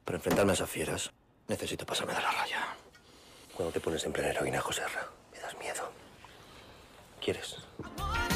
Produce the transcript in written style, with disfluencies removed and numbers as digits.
Para enfrentarme a esas fieras, necesito pasarme de la raya. Cuando te pones en plena heroína, Joserra, me das miedo. ¿Quieres?